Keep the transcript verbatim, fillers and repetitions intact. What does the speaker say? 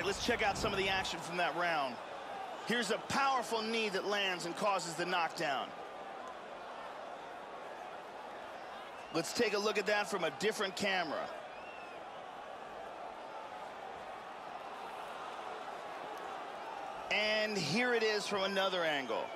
right, let's check out some of the action from that round. Here's a powerful knee that lands and causes the knockdown. Let's take a look at that from a different camera. And here it is from another angle.